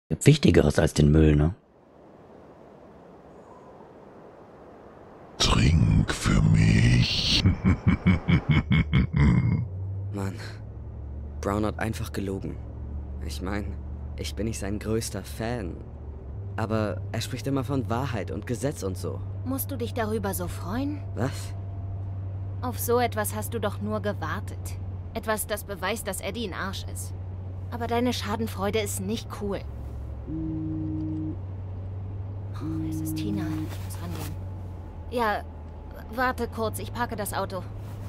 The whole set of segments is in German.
Gibt Wichtigeres als den Müll, ne? Trink für mich. Mann, Brown hat einfach gelogen. Ich meine, ich bin nicht sein größter Fan. Aber er spricht immer von Wahrheit und Gesetz und so. Musst du dich darüber so freuen? Was? Auf so etwas hast du doch nur gewartet. Etwas, das beweist, dass Eddie ein Arsch ist. Aber deine Schadenfreude ist nicht cool. Oh, es ist Tina. Ich muss rangehen. Ja, warte kurz. Ich parke das Auto.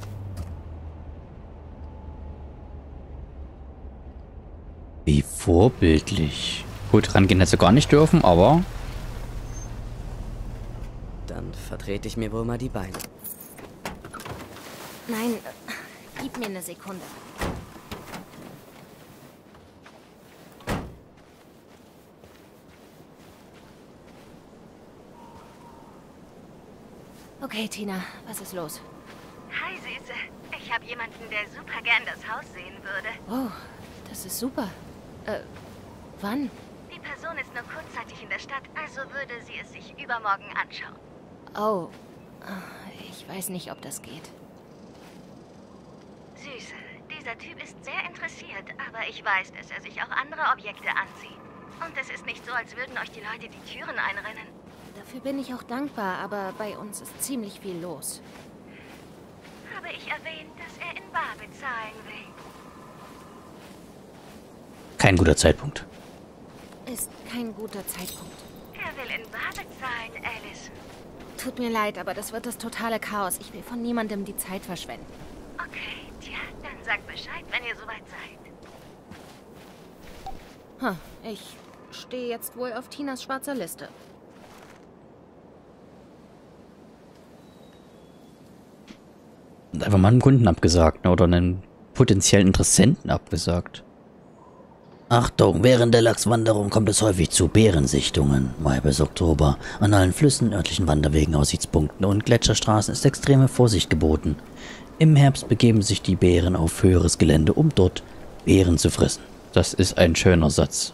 Wie vorbildlich. Gut, rangehen hätte sie gar nicht dürfen, aber... Dann vertrete ich mir wohl mal die Beine. Nein, gib mir eine Sekunde. Okay, Tina, was ist los? Hi, Süße. Ich habe jemanden, der super gern das Haus sehen würde. Oh, das ist super. Wann? Die Person ist nur kurzzeitig in der Stadt, also würde sie es sich übermorgen anschauen. Oh, ich weiß nicht, ob das geht. Süße, dieser Typ ist sehr interessiert, aber ich weiß, dass er sich auch andere Objekte ansieht. Und es ist nicht so, als würden euch die Leute die Türen einrennen. Dafür bin ich auch dankbar, aber bei uns ist ziemlich viel los. Habe ich erwähnt, dass er in Bar bezahlen will? Kein guter Zeitpunkt. Ist kein guter Zeitpunkt. Er will in Bar bezahlen, Alice. Tut mir leid, aber das wird das totale Chaos. Ich will von niemandem die Zeit verschwenden. Okay, tja, dann sagt Bescheid, wenn ihr soweit seid. Ich stehe jetzt wohl auf Tinas schwarzer Liste. Und einfach mal einem Kunden abgesagt, ne? Oder einen potenziellen Interessenten abgesagt. Achtung, während der Lachswanderung kommt es häufig zu Bärensichtungen. Mai bis Oktober. An allen Flüssen, örtlichen Wanderwegen, Aussichtspunkten und Gletscherstraßen ist extreme Vorsicht geboten. Im Herbst begeben sich die Bären auf höheres Gelände, um dort Beeren zu fressen. Das ist ein schöner Satz.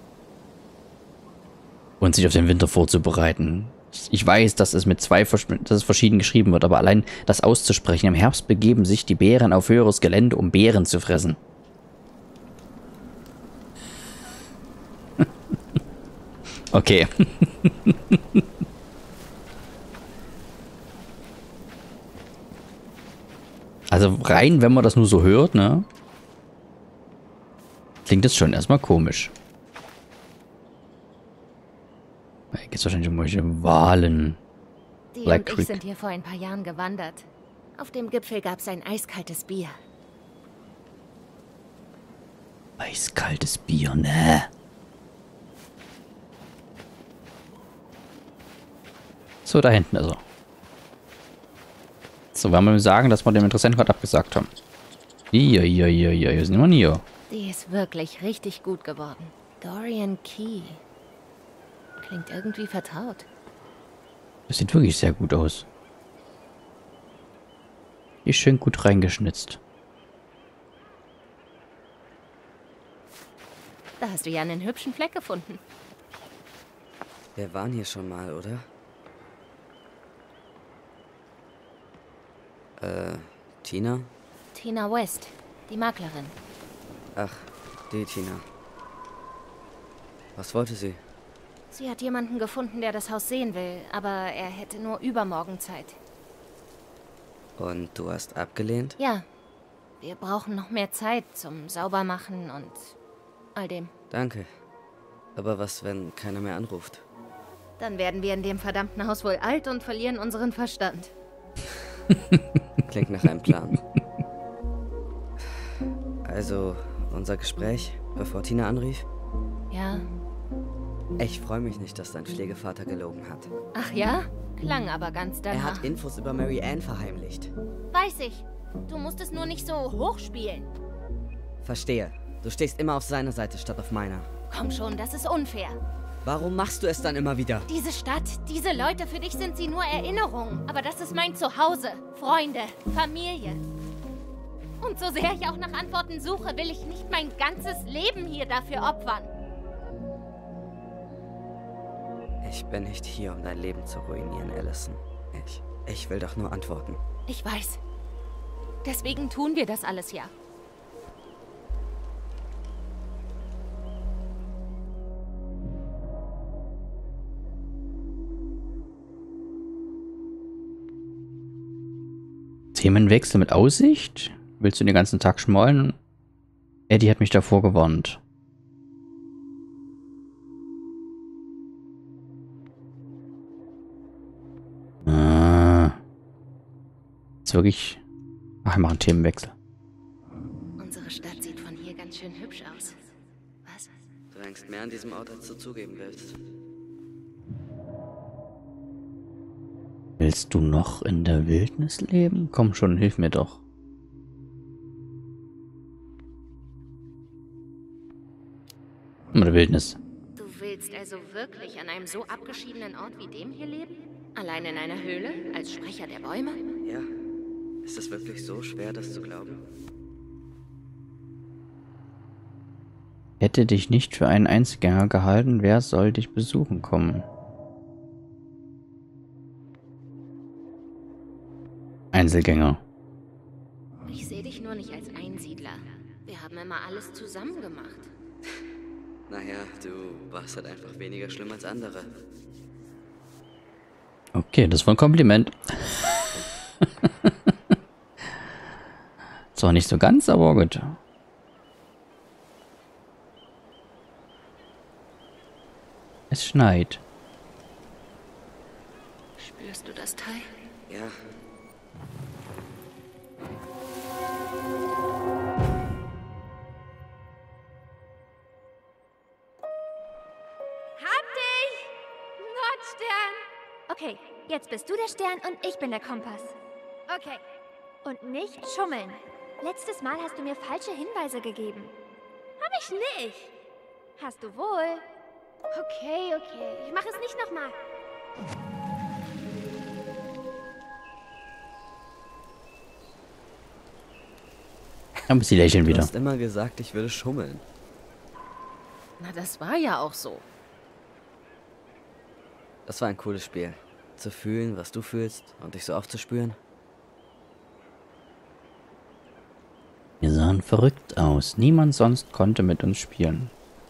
Und sich auf den Winter vorzubereiten. Ich weiß, dass es dass es verschieden geschrieben wird, aber allein das auszusprechen. Im Herbst begeben sich die Bären auf höheres Gelände, um Beeren zu fressen. Okay. Also rein, wenn man das nur so hört, ne? Klingt das schon erstmal komisch. Da gibt es wahrscheinlich irgendwelche Wahlen. Die Black und ich Creek. sind hier vor ein paar Jahren gewandert. Auf dem Gipfel gab es ein eiskaltes Bier. Eiskaltes Bier, ne? So, da hinten ist er. So, wollen wir sagen, dass wir dem Interessenten gerade abgesagt haben. Hier sind wir hier. Die ist wirklich richtig gut geworden. Dorian Key. Klingt irgendwie vertraut. Das sieht wirklich sehr gut aus. Ist schön gut reingeschnitzt. Da hast du ja einen hübschen Fleck gefunden. Wir waren hier schon mal, oder? Tina? Tina West, die Maklerin. Ach, die Tina. Was wollte sie? Sie hat jemanden gefunden, der das Haus sehen will, aber er hätte nur übermorgen Zeit. Und du hast abgelehnt? Ja, wir brauchen noch mehr Zeit zum Saubermachen und all dem. Danke. Aber was, wenn keiner mehr anruft? Dann werden wir in dem verdammten Haus wohl alt und verlieren unseren Verstand. Klingt nach einem Plan. Also, unser Gespräch, bevor Tina anrief? Ja. Ich freue mich nicht, dass dein Pflegevater gelogen hat. Ach ja? Klang aber ganz Er danach. hat Infos über Mary Ann verheimlicht. Weiß ich. Du musst es nur nicht so hochspielen. Verstehe. Du stehst immer auf seiner Seite statt auf meiner. Komm schon, das ist unfair. Warum machst du es dann immer wieder? Diese Stadt, diese Leute, für dich sind sie nur Erinnerungen. Aber das ist mein Zuhause, Freunde, Familie. Und so sehr ich auch nach Antworten suche, will ich nicht mein ganzes Leben hier dafür opfern. Ich bin nicht hier, um dein Leben zu ruinieren, Allison. Ich will doch nur antworten. Ich weiß. Deswegen tun wir das alles ja. Themenwechsel mit Aussicht? Willst du den ganzen Tag schmollen? Eddie hat mich davor gewarnt. Jetzt wirklich... Ach, wir machen Themenwechsel. Unsere Stadt sieht von hier ganz schön hübsch aus. Was? Du hängst mehr an diesem Ort, als du zugeben willst. Willst du noch in der Wildnis leben? Komm schon, hilf mir doch. In der Wildnis. Du willst also wirklich an einem so abgeschiedenen Ort wie dem hier leben? Allein in einer Höhle? Als Sprecher der Bäume? Ja. Ist es wirklich so schwer, das zu glauben? Hätte dich nicht für einen Einzelgänger gehalten, wer soll dich besuchen kommen? Einzelgänger. Ich sehe dich nur nicht als Einsiedler. Wir haben immer alles zusammen gemacht. Naja, du warst halt einfach weniger schlimm als andere. Okay, das war ein Kompliment. Zwar nicht so ganz, aber gut. Es schneit. Spürst du das Teil? Ja. Hab dich! Nordstern! Okay, jetzt bist du der Stern und ich bin der Kompass. Okay. Und nicht schummeln. Letztes Mal hast du mir falsche Hinweise gegeben. Hab ich nicht. Hast du wohl. Okay. Ich mache es nicht nochmal. Aber sie lächeln Du wieder. hast immer gesagt, ich würde schummeln. Na, das war ja auch so. Das war ein cooles Spiel. Zu fühlen, was du fühlst und dich so aufzuspüren. Wir sahen verrückt aus. Niemand sonst konnte mit uns spielen.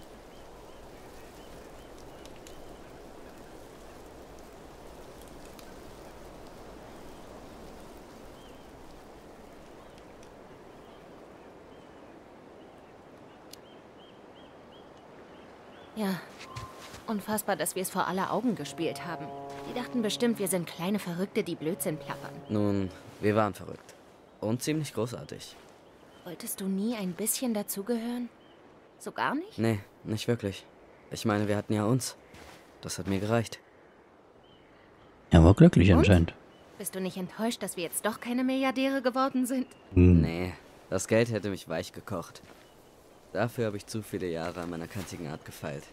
Ja. Unfassbar, dass wir es vor aller Augen gespielt haben. Die dachten bestimmt, wir sind kleine Verrückte, die Blödsinn plappern. Nun, wir waren verrückt. Und ziemlich großartig. Wolltest du nie ein bisschen dazugehören? So gar nicht? Nee, nicht wirklich. Ich meine, wir hatten ja uns. Das hat mir gereicht. Er war glücklich Und? anscheinend. Bist du nicht enttäuscht, dass wir jetzt doch keine Milliardäre geworden sind? Nee, das Geld hätte mich weich gekocht. Dafür habe ich zu viele Jahre an meiner kantigen Art gefeilt.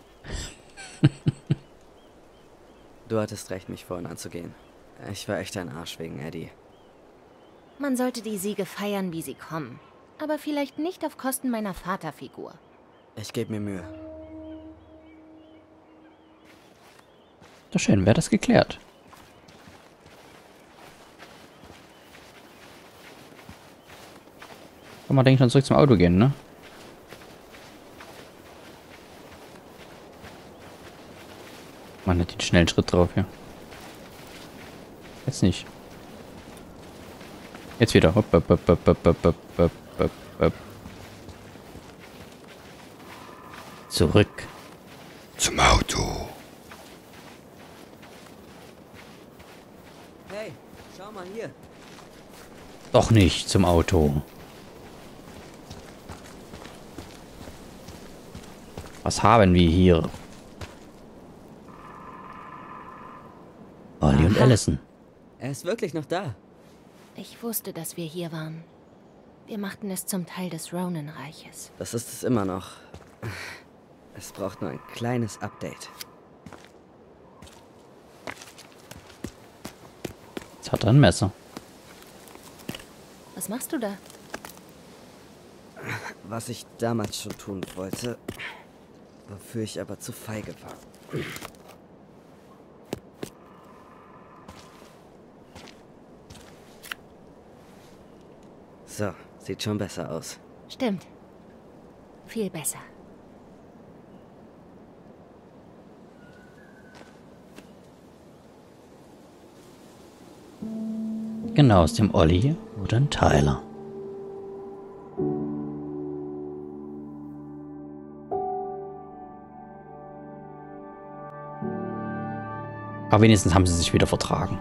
Du hattest recht, mich vorhin anzugehen. Ich war echt ein Arsch wegen Eddie. Man sollte die Siege feiern, wie sie kommen. Aber vielleicht nicht auf Kosten meiner Vaterfigur. Ich gebe mir Mühe. Doch schön, wäre das geklärt. Kann man, denke ich, dann zurück zum Auto gehen, ne? Man hat den schnellen Schritt drauf hier. Jetzt nicht. Jetzt wieder. Hopp, hopp, hopp, hopp, hopp, hopp, hopp, hopp, hopp. Zurück. Zum Auto. Hey, schau mal hier. Doch nicht zum Auto. Was haben wir hier? Ollie und Allison. Er ist wirklich noch da. Ich wusste, dass wir hier waren. Wir machten es zum Teil des Ronin-Reiches. Das ist es immer noch. Es braucht nur ein kleines Update. Jetzt hat er ein Messer. Was machst du da? Was ich damals schon tun wollte, wofür ich aber zu feige war. So, sieht schon besser aus. Stimmt. Viel besser. Genau, aus dem Olli wurde ein Tyler. Aber wenigstens haben sie sich wieder vertragen.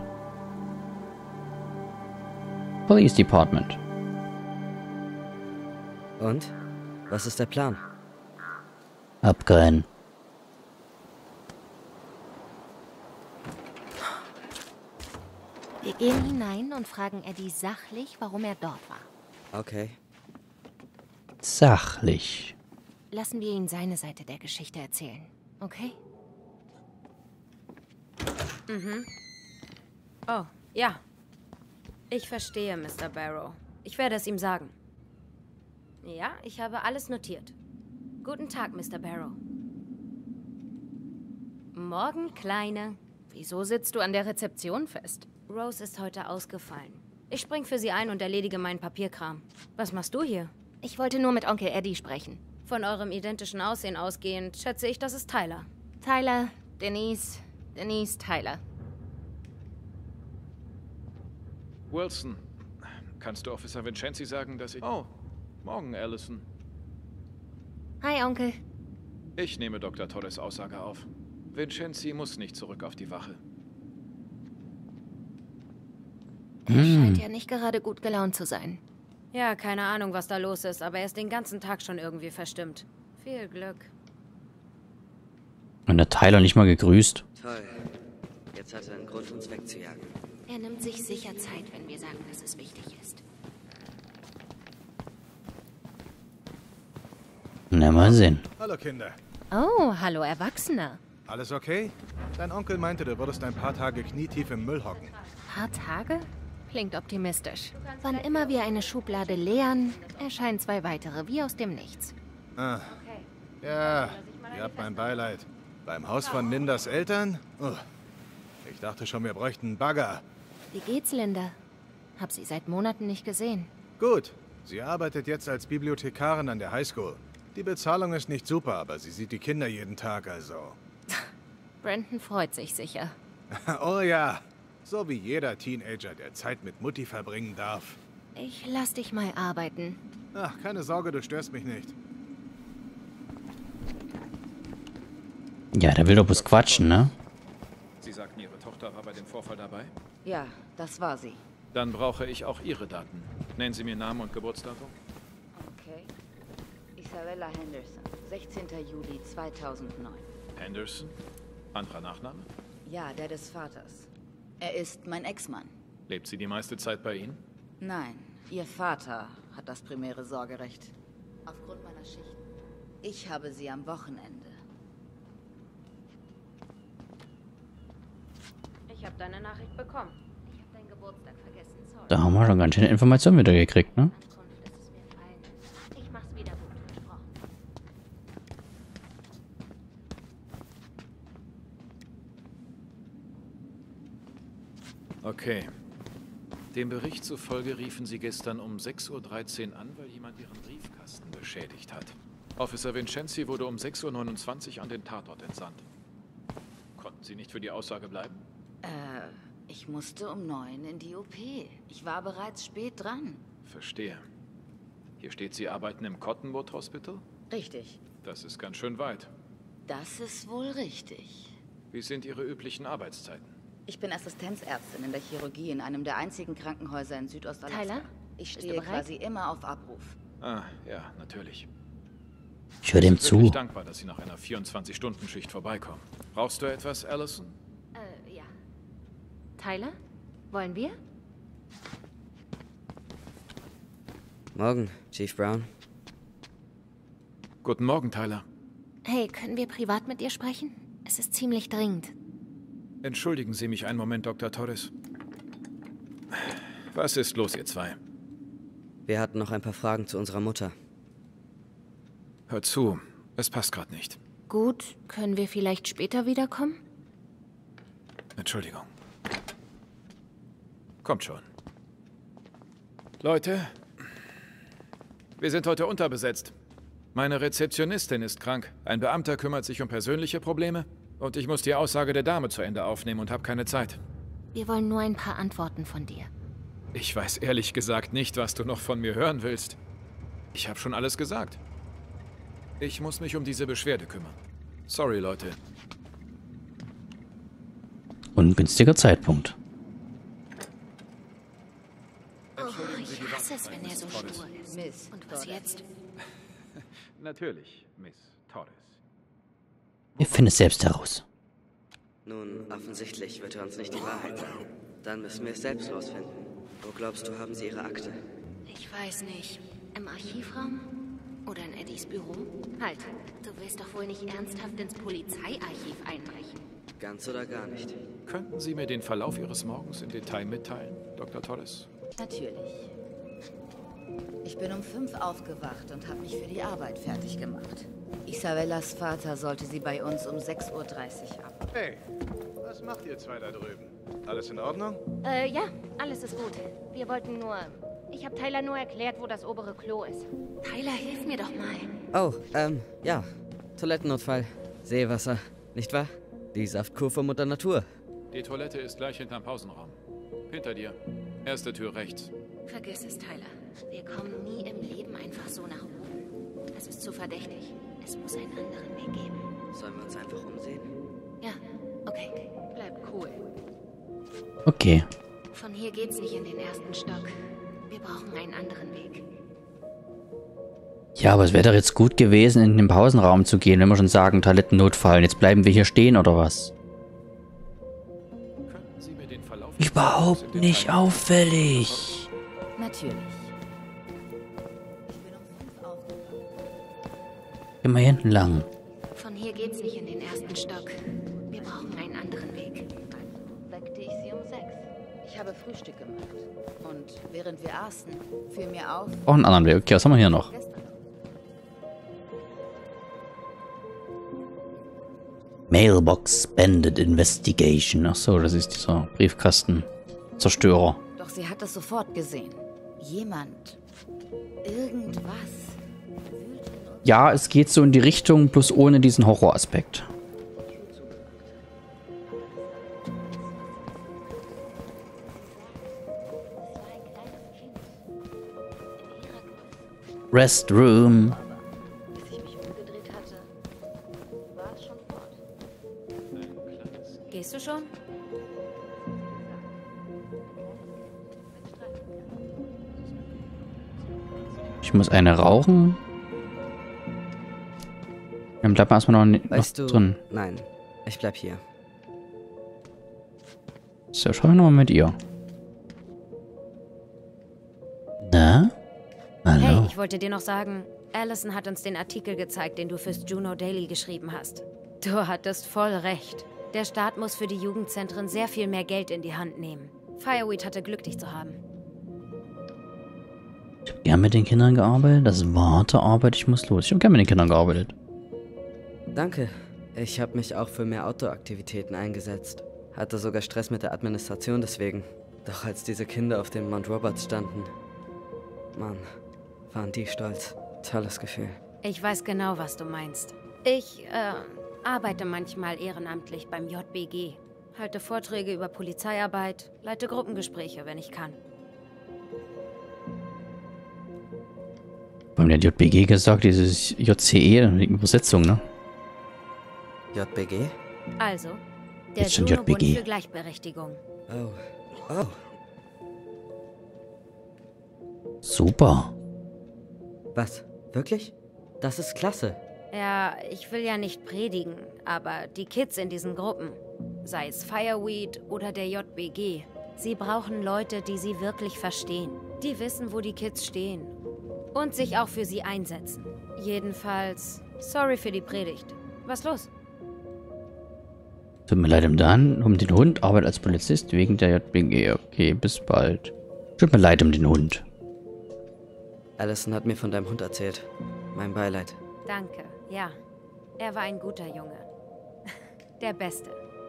Police Department. Und? Was ist der Plan? Hab keinen. Wir gehen hinein und fragen Eddie sachlich, warum er dort war. Okay. Sachlich. Lassen wir ihn seine Seite der Geschichte erzählen, okay? Oh, ja. Ich verstehe, Mr. Barrow. Ich werde es ihm sagen. Ja, ich habe alles notiert. Guten Tag, Mr. Barrow. Morgen, Kleine. Wieso sitzt du an der Rezeption fest? Rose ist heute ausgefallen. Ich spring für sie ein und erledige meinen Papierkram. Was machst du hier? Ich wollte nur mit Onkel Eddie sprechen. Von eurem identischen Aussehen ausgehend schätze ich, das ist Tyler. Tyler, Denise, Tyler. Wilson, kannst du Officer Vincenzi sagen, dass ich... Oh, morgen, Allison. Hi, Onkel. Ich nehme Dr. Torres Aussage auf. Vincenzi muss nicht zurück auf die Wache. Er scheint ja nicht gerade gut gelaunt zu sein. Ja, keine Ahnung, was da los ist, aber er ist den ganzen Tag schon irgendwie verstimmt. Viel Glück. Und der Tyler nicht mal gegrüßt. Toll. Jetzt hat er einen Grund, uns wegzujagen. Er nimmt sich sicher Zeit, wenn wir sagen, dass es wichtig ist. Na, mal sehen. Hallo Kinder. Oh, hallo Erwachsener. Alles okay? Dein Onkel meinte, du würdest ein paar Tage knietief im Müll hocken. Paar Tage? Klingt optimistisch. Wann immer wir eine Schublade leeren, erscheinen 2 weitere, wie aus dem Nichts. Ah. Ja, ihr habt mein Beileid. Beim Haus von Lindas Eltern? Ich dachte schon, wir bräuchten einen Bagger. Wie geht's, Linda? Hab sie seit Monaten nicht gesehen. Gut, sie arbeitet jetzt als Bibliothekarin an der Highschool. Die Bezahlung ist nicht super, aber sie sieht die Kinder jeden Tag, also. Brandon freut sich sicher. Oh ja, so wie jeder Teenager, der Zeit mit Mutti verbringen darf. Ich lass dich mal arbeiten. Ach, keine Sorge, du störst mich nicht. Ja, der will doch bloß quatschen, ne? Sie sagten, Ihre Tochter war bei dem Vorfall dabei? Ja, das war sie. Dann brauche ich auch Ihre Daten. Nennen Sie mir Namen und Geburtsdatum. Okay. Isabella Henderson, 16. Juli 2009. Henderson? Anderer Nachname? Ja, der des Vaters. Er ist mein Ex-Mann. Lebt sie die meiste Zeit bei Ihnen? Nein, ihr Vater hat das primäre Sorgerecht. Aufgrund meiner Schichten. Ich habe sie am Wochenende. Ich habe deine Nachricht bekommen. Ich hab deinen Geburtstag vergessen, sorry. Da haben wir schon ganz schöne Informationen wieder gekriegt, ne? Ankunft ist es mir entfallen. Ich mach's wieder gut, versprochen. Okay. Dem Bericht zufolge riefen Sie gestern um 6:13 Uhr an, weil jemand Ihren Briefkasten beschädigt hat. Officer Vincenzi wurde um 6:29 Uhr an den Tatort entsandt. Konnten Sie nicht für die Aussage bleiben? Ich musste um 9 in die OP. Ich war bereits spät dran. Verstehe. Hier steht, Sie arbeiten im Cottonwood Hospital? Richtig. Das ist ganz schön weit. Das ist wohl richtig. Wie sind Ihre üblichen Arbeitszeiten? Ich bin Assistenzärztin in der Chirurgie in einem der einzigen Krankenhäuser in Südostalaska. Tyler, ich bist du stehe bereit? quasi immer auf Abruf. Ah, ja, natürlich. Ich höre dem Ich bin wirklich zu. dankbar, dass Sie nach einer 24-Stunden-Schicht vorbeikommen. Brauchst du etwas, Allison? Ja. Tyler? Wollen wir? Morgen, Chief Brown. Guten Morgen, Tyler. Hey, können wir privat mit dir sprechen? Es ist ziemlich dringend. Entschuldigen Sie mich einen Moment, Dr. Torres. Was ist los, ihr zwei? Wir hatten noch ein paar Fragen zu unserer Mutter. Hört zu, es passt gerade nicht. Gut, können wir vielleicht später wiederkommen? Entschuldigung. Kommt schon. Leute, Wir sind heute unterbesetzt. Meine Rezeptionistin ist krank. Ein Beamter kümmert sich um persönliche Probleme. Und ich muss die Aussage der Dame zu Ende aufnehmen und habe keine Zeit. Wir wollen nur ein paar Antworten von dir. Ich weiß ehrlich gesagt nicht, was du noch von mir hören willst. Ich habe schon alles gesagt. Ich muss mich um diese Beschwerde kümmern. Sorry, Leute. Ungünstiger Zeitpunkt. Oh, ich hasse es, wenn er so stur ist. Miss. Und was jetzt? Natürlich, Miss Torres. Ihr findet es selbst heraus. Nun, offensichtlich wird er uns nicht die Wahrheit sagen. Dann müssen wir es selbst rausfinden. Wo glaubst du, haben sie ihre Akte? Ich weiß nicht. Im Archivraum? Oder in Eddies Büro? Halt, du willst doch wohl nicht ernsthaft ins Polizeiarchiv einbrechen. Ganz oder gar nicht. Könnten Sie mir den Verlauf Ihres Morgens im Detail mitteilen, Dr. Torres? Natürlich. Ich bin um 5 aufgewacht und habe mich für die Arbeit fertig gemacht. Isabellas Vater sollte sie bei uns um 6:30 Uhr ab. Hey, was macht ihr zwei da drüben? Alles in Ordnung? Ja, alles ist gut. Wir wollten nur... Ich habe Tyler nur erklärt, wo das obere Klo ist. Tyler, hilf mir doch mal. Oh, ja. Toilettennotfall. Seewasser, nicht wahr? Die Saftkur von Mutter Natur. Die Toilette ist gleich hinterm Pausenraum. Hinter dir. Erste Tür rechts. Vergiss es, Tyler. Wir kommen nie im Leben einfach so nach oben. Das ist zu verdächtig. Es muss einen anderen Weg geben. Sollen wir uns einfach umsehen? Ja, okay. Bleib cool. Okay. Von hier geht's nicht in den ersten Stock. Wir brauchen einen anderen Weg. Ja, aber es wäre doch jetzt gut gewesen, in den Pausenraum zu gehen, wenn wir schon sagen, Toilettennotfall. Jetzt bleiben wir hier stehen, oder was? Könnten Sie mir den Verlauf Überhaupt nicht auffällig. Natürlich. Immer hier hinten lang. Von hier geht's nicht in den ersten Stock. Wir brauchen einen anderen Weg. Weckte ich sie um 6. Ich habe Frühstück gemacht. Und während wir aßen, fiel mir auf... Auch einen anderen Weg. Okay, was haben wir hier noch? Mailbox Bandit Investigation. Ach so, das ist dieser Briefkastenzerstörer. Doch sie hat es sofort gesehen. Jemand. Irgendwas. Ja, es geht so in die Richtung, bloß ohne diesen Horroraspekt. Restroom. Bis ich mich umgedreht hatte, war es schon fort. Gehst du schon? Ich muss eine rauchen. Dann bleibt man erstmal noch Weißt du, drin. nein, ich bleib hier. So, schauen wir nochmal mit ihr. Na? Hallo? Hey, ich wollte dir noch sagen, Allison hat uns den Artikel gezeigt, den du fürs Juno Daily geschrieben hast. Du hattest voll recht. Der Staat muss für die Jugendzentren sehr viel mehr Geld in die Hand nehmen. Fireweed hatte Glück, dich zu haben. Ich habe gern mit den Kindern gearbeitet. Das ist harte Arbeit, ich muss los. Ich habe gern mit den Kindern gearbeitet. Danke. Ich habe mich auch für mehr Outdoor-Aktivitäten eingesetzt. Hatte sogar Stress mit der Administration deswegen. Doch als diese Kinder auf dem Mount Roberts standen, Mann, waren die stolz. Tolles Gefühl. Ich weiß genau, was du meinst. Ich, arbeite manchmal ehrenamtlich beim JBG. Halte Vorträge über Polizeiarbeit, leite Gruppengespräche, wenn ich kann. Wir haben ja JBG gesagt, dieses JCE, die Übersetzung, ne? JBG? Also, der Jetzt schon Juno-Bund JBG. für Gleichberechtigung. Oh. Super. Was? Wirklich? Das ist klasse. Ja, ich will ja nicht predigen, aber die Kids in diesen Gruppen, sei es Fireweed oder der JBG, sie brauchen Leute, die sie wirklich verstehen. Die wissen, wo die Kids stehen. Und sich auch für sie einsetzen. Jedenfalls, sorry für die Predigt. Was los? Tut mir leid um den Hund, arbeitet als Polizist wegen der JBG. Okay, bis bald. Tut mir leid um den Hund. Allison hat mir von deinem Hund erzählt. Mein Beileid. Danke, ja. Er war ein guter Junge. Der Beste.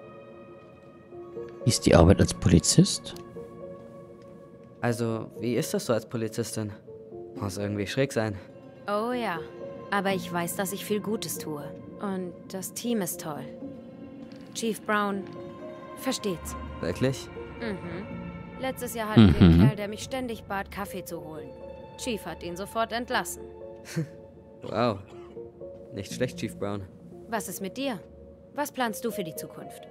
Wie ist die Arbeit als Polizist? Also, wie ist das so als Polizistin? Muss irgendwie schräg sein. Oh ja, aber ich weiß, dass ich viel Gutes tue. Und das Team ist toll. Chief Brown versteht's. Wirklich? Mhm. Letztes Jahr hatten wir einen Kerl, der mich ständig bat, Kaffee zu holen. Chief hat ihn sofort entlassen. Wow. Nicht schlecht, Chief Brown. Was ist mit dir? Was planst du für die Zukunft?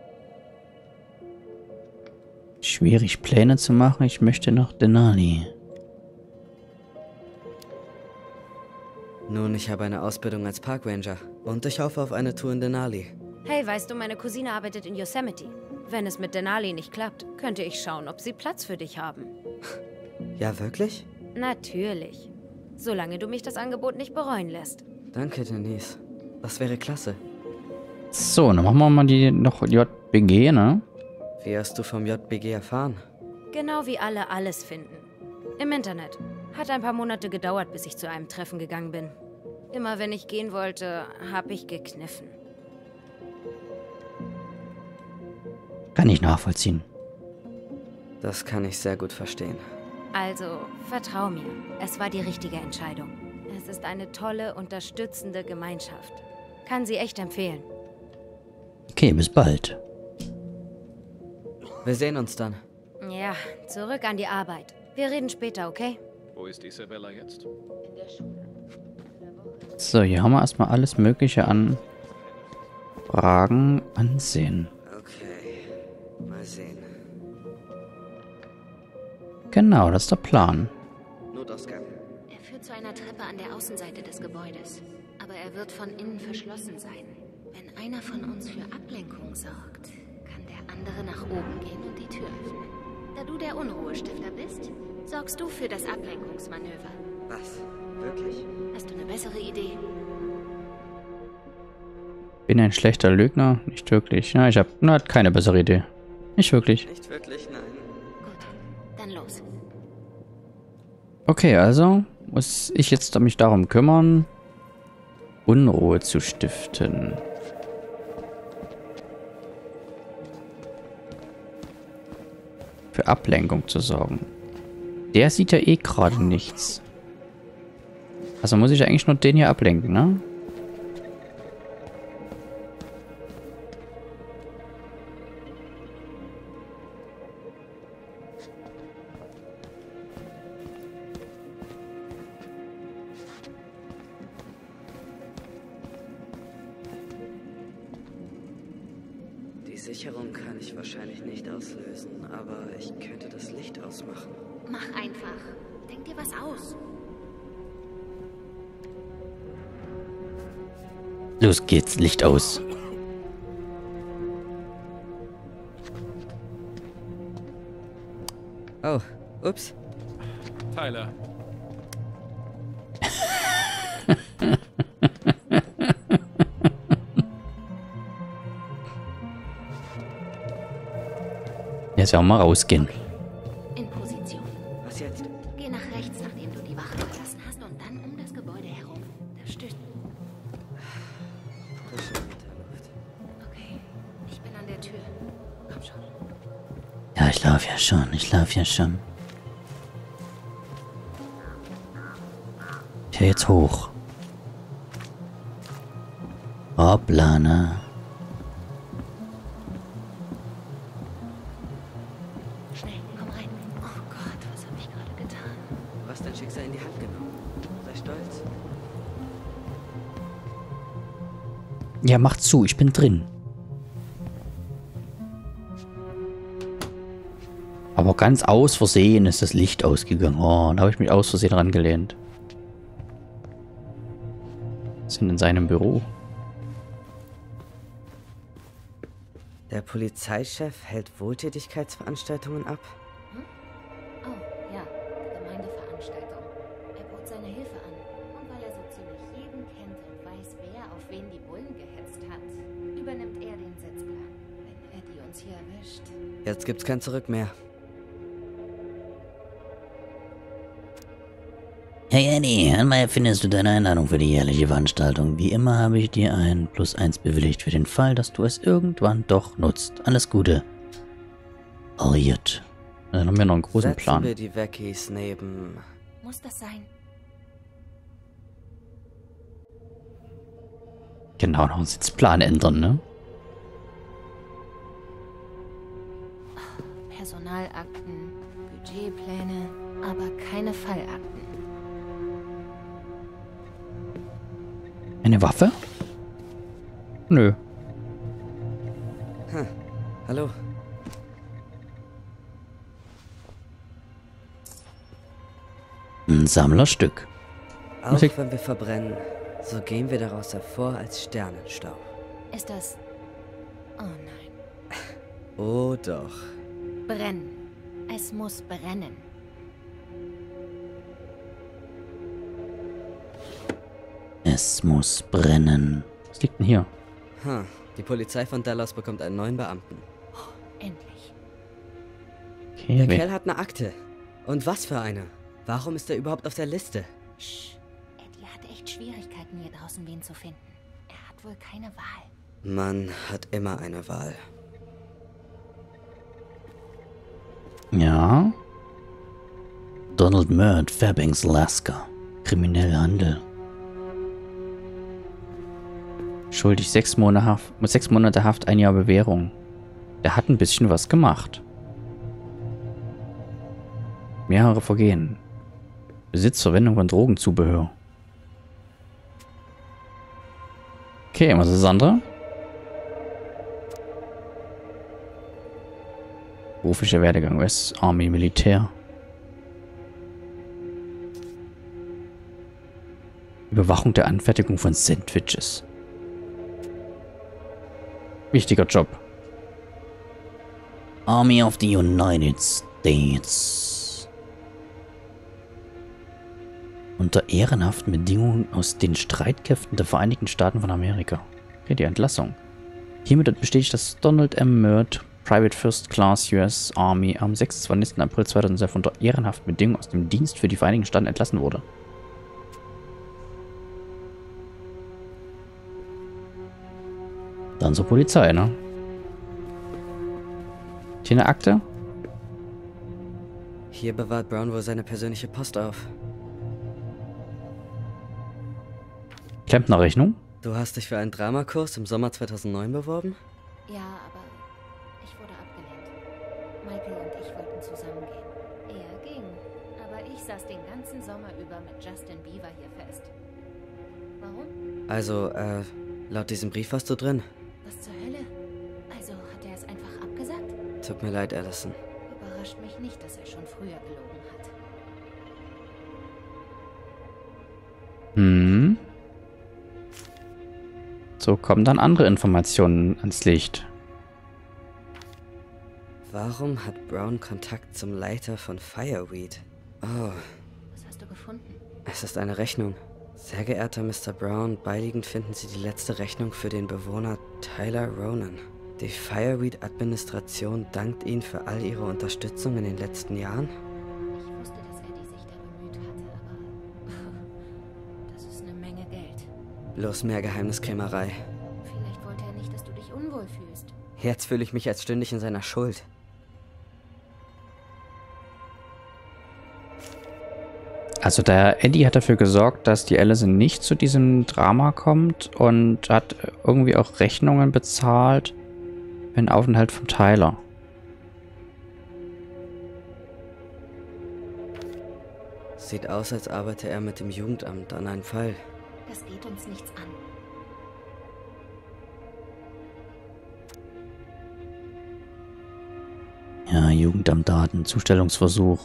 Schwierig Pläne zu machen. Ich möchte nach Denali. Nun, ich habe eine Ausbildung als Parkranger. Und ich hoffe auf eine Tour in Denali. Hey, weißt du, meine Cousine arbeitet in Yosemite. Wenn es mit Denali nicht klappt, könnte ich schauen, ob sie Platz für dich haben. Ja, wirklich? Natürlich. Solange du mich das Angebot nicht bereuen lässt. Danke, Denise. Das wäre klasse. So, dann machen wir mal die noch JBG, ne? Wie hast du vom JBG erfahren? Genau wie alle alles finden. Im Internet. Hat ein paar Monate gedauert, bis ich zu einem Treffen gegangen bin. Immer wenn ich gehen wollte, habe ich gekniffen. Kann ich nachvollziehen. Das kann ich sehr gut verstehen. Also, vertrau mir. Es war die richtige Entscheidung. Es ist eine tolle, unterstützende Gemeinschaft. Kann sie echt empfehlen. Okay, bis bald. Wir sehen uns dann. Ja, zurück an die Arbeit. Wir reden später, okay? Wo ist Isabella jetzt? So, hier haben wir erstmal alles Mögliche an Fragen ansehen. Okay, mal sehen. Genau, das ist der Plan. Notausgang. Er führt zu einer Treppe an der Außenseite des Gebäudes. Aber er wird von innen verschlossen sein. Wenn einer von uns für Ablenkung sorgt, kann der andere nach oben gehen und die Tür öffnen. Da du der Unruhestifter bist, sorgst du für das Ablenkungsmanöver. Was? Wirklich? Hast du eine bessere Idee? Bin ein schlechter Lügner? Nicht wirklich. Na, ich habe keine bessere Idee. Nicht wirklich. Nicht wirklich, nein. Gut, dann los. Okay, also muss ich jetzt mich darum kümmern, Unruhe zu stiften. Für Ablenkung zu sorgen. Der sieht ja eh gerade nichts. Also muss ich eigentlich nur den hier ablenken, ne? Die Sicherung kann ich wahrscheinlich nicht auslösen, aber ich könnte das Licht ausmachen. Mach einfach. Denk dir was aus. Los geht's, Licht aus. Oh, ups. Tyler. Jetzt ja auch mal rausgehen. In Position. Was jetzt? Geh nach rechts, nachdem du die Wache verlassen hast und dann um das Gebäude herum. Da stößt. Frische Winterluft. Okay, ich bin an der Tür. Komm schon. Ja, ich laufe ja schon. Ich laufe ja schon. Ja, jetzt hoch. Hoppla, ne? Schnell, komm rein. Oh Gott, was habe ich gerade getan? Du hast dein Schicksal in die Hand genommen. Sei stolz. Ja, mach zu, ich bin drin. Aber ganz aus Versehen ist das Licht ausgegangen. Oh, da habe ich mich aus Versehen rangelehnt. Sind in seinem Büro. Der Polizeichef hält Wohltätigkeitsveranstaltungen ab? Oh, ja, Gemeindeveranstaltung. Er bot seine Hilfe an. Und weil er so ziemlich jeden kennt und weiß, wer auf wen die Bullen gehetzt hat, übernimmt er den Setzplan. Wenn Eddie uns hier erwischt. Jetzt gibt's kein Zurück mehr. Hey Eddie, einmal findest du deine Einladung für die jährliche Veranstaltung. Wie immer habe ich dir ein +1 bewilligt für den Fall, dass du es irgendwann doch nutzt. Alles Gute. Elliot. Dann haben wir noch einen großen Setzen Plan. wir die Veckies neben... Muss das sein? Genau, noch einen Sitzplan ändern, ne? Personalakten, Budgetpläne, aber keine Fallakten. Eine Waffe? Nö. Hallo. Ein Sammlerstück. Auch Musik. wenn wir verbrennen, so gehen wir daraus hervor als Sternenstaub. Ist das... Oh nein. Oh doch. Brennen. Es muss brennen. Es muss brennen. Was liegt denn hier? Die Polizei von Dallas bekommt einen neuen Beamten. Endlich. Okay, Der Kerl hat eine Akte. Und was für eine? Warum ist er überhaupt auf der Liste? Psst. Eddie hat echt Schwierigkeiten, hier draußen wen zu finden. Er hat wohl keine Wahl. Man hat immer eine Wahl. Ja. Donald Murd, Fairbanks, Alaska. Krimineller Handel. Schuldig 6 Monate Haft, 6 Monate Haft, 1 Jahr Bewährung. Der hat ein bisschen was gemacht. Mehrere Vergehen. Besitz, Verwendung von Drogenzubehör. Okay, was ist das andere? Beruflicher Werdegang, US Army, Militär. Überwachung der Anfertigung von Sandwiches. Wichtiger Job. Army of the United States. Unter ehrenhaften Bedingungen aus den Streitkräften der Vereinigten Staaten von Amerika. Okay, die Entlassung. Hiermit wird bestätigt, dass Donald M. Murd, Private First Class US Army, am 26. April 2012 unter ehrenhaften Bedingungen aus dem Dienst für die Vereinigten Staaten entlassen wurde. Dann zur Polizei, ne? Hier eine Akte? Hier bewahrt Brown wohl seine persönliche Post auf. Klempnerrechnung? Du hast dich für einen Dramakurs im Sommer 2009 beworben? Ja, aber ich wurde abgelehnt. Michael und ich wollten zusammengehen. Er ging, aber ich saß den ganzen Sommer über mit Justin Bieber hier fest. Warum? Also, laut diesem Brief warst du drin. Was zur Hölle? Also hat er es einfach abgesagt? Tut mir leid, Allison. Überrascht mich nicht, dass er schon früher gelogen hat. Hm. So kommen dann andere Informationen ans Licht. Warum hat Brown Kontakt zum Leiter von Fireweed? Oh, Was hast du gefunden? es ist eine Rechnung. Sehr geehrter Mr. Brown, beiliegend finden Sie die letzte Rechnung für den Bewohner Tyler Ronan. Die Fireweed-Administration dankt Ihnen für all Ihre Unterstützung in den letzten Jahren. Ich wusste, dass Eddie sich da bemüht hatte, aber das ist eine Menge Geld. Bloß mehr Geheimniskrämerei. Vielleicht wollte er nicht, dass du dich unwohl fühlst. Jetzt fühle ich mich, als stünde ich in seiner Schuld. Also der Eddie hat dafür gesorgt, dass die Allison nicht zu diesem Drama kommt und hat irgendwie auch Rechnungen bezahlt für den Aufenthalt von Tyler. Sieht aus, als arbeite er mit dem Jugendamt an einem Fall. Das geht uns nichts an. Ja, Jugendamtdaten, Zustellungsversuch.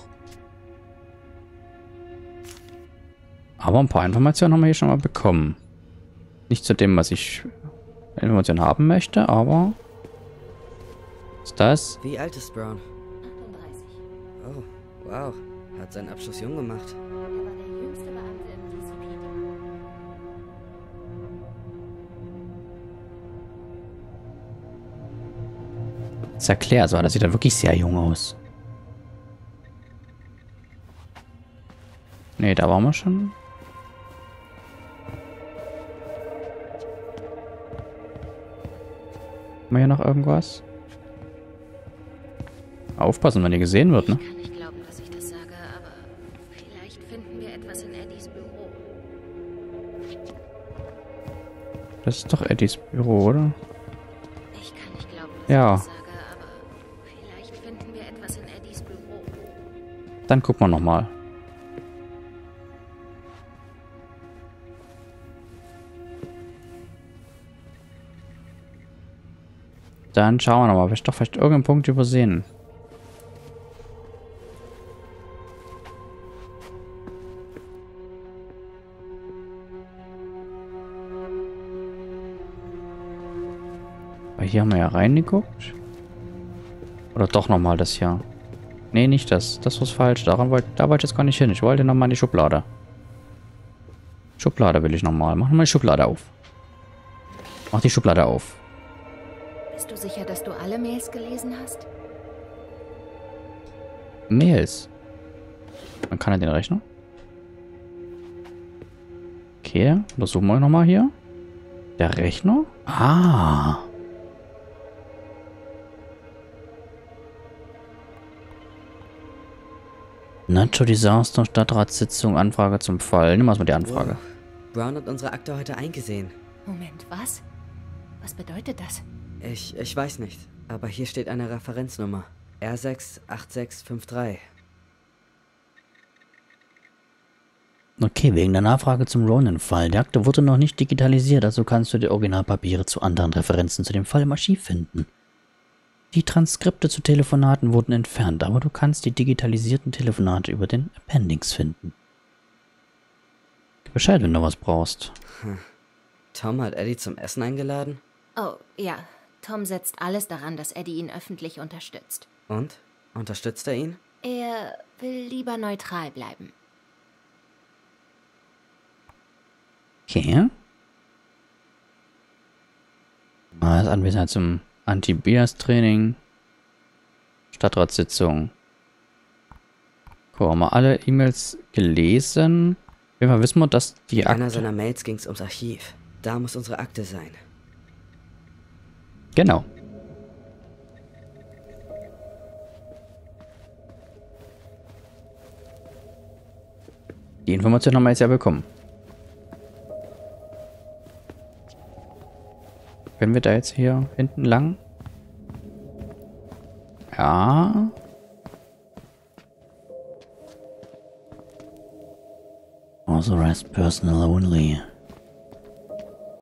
Aber ein paar Informationen haben wir hier schon mal bekommen. Nicht zu dem, was ich Informationen haben möchte, aber... Was ist das? Wie alt ist Brown? 38. Oh, wow. Hat seinen Abschluss jung gemacht. Er war der jüngste Beamte im DCPD. Das erklärt, so, das sieht ja wirklich sehr jung aus. Nee, da waren wir schon. Haben wir hier noch irgendwas? Aufpassen, wenn ihr gesehen wird, ne? Ich kann nicht glauben, dass ich das sage, aber vielleicht finden wir etwas in Eddies Büro. Das ist doch Eddies Büro, oder? Ich kann nicht glauben, dass Ja. ich das sage, aber vielleicht finden wir etwas in Eddies Büro. Dann gucken wir nochmal. Dann schauen wir nochmal. Hab ich doch vielleicht irgendeinen Punkt übersehen. Weil hier haben wir ja reingeguckt. Oder doch nochmal das hier. Nee, nicht das. Das war's falsch. Da wollte ich jetzt gar nicht hin. Ich wollte nochmal in die Schublade. Schublade will ich nochmal. Mach mal die Schublade auf. Mach die Schublade auf. Bist du sicher, dass du alle Mails gelesen hast? Mails. Man kann ja den Rechner. Okay, untersuchen wir nochmal hier. Der Rechner? Ah. Natural Disaster, Stadtratssitzung, Anfrage zum Fall. Nimm mal die Anfrage. Wow. Brown hat unsere Akte heute eingesehen. Moment, was? Was bedeutet das? Ich weiß nicht, aber hier steht eine Referenznummer. R68653. Okay, wegen der Nachfrage zum Ronin-Fall. Der Akte wurde noch nicht digitalisiert, also kannst du die Originalpapiere zu anderen Referenzen zu dem Fall im Archiv finden. Die Transkripte zu Telefonaten wurden entfernt, aber du kannst die digitalisierten Telefonate über den Appendix finden. Gib Bescheid, wenn du was brauchst. Tom hat Eddie zum Essen eingeladen? Oh, ja. Tom setzt alles daran, dass Eddie ihn öffentlich unterstützt. Und? Unterstützt er ihn? Er will lieber neutral bleiben. Okay. Mal das Anwesenheit zum Anti-Bias-Training. Stadtratssitzung. Cool, haben wir alle E-Mails gelesen. Auf jeden Fall wissen wir, dass die In einer Akte... seiner Mails ging's ums Archiv. Da muss unsere Akte sein. Genau. Die Information haben wir jetzt ja bekommen. Können wir da jetzt hier hinten lang? Ja. Authorized personnel only.